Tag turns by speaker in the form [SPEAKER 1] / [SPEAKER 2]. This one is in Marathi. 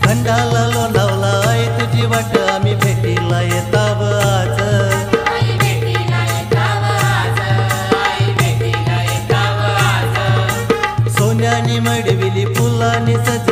[SPEAKER 1] खंडाला लोणावला आई तुझी वाट आम्ही भेटीला येताव आज सोन्यानी मडविली फुलानी सज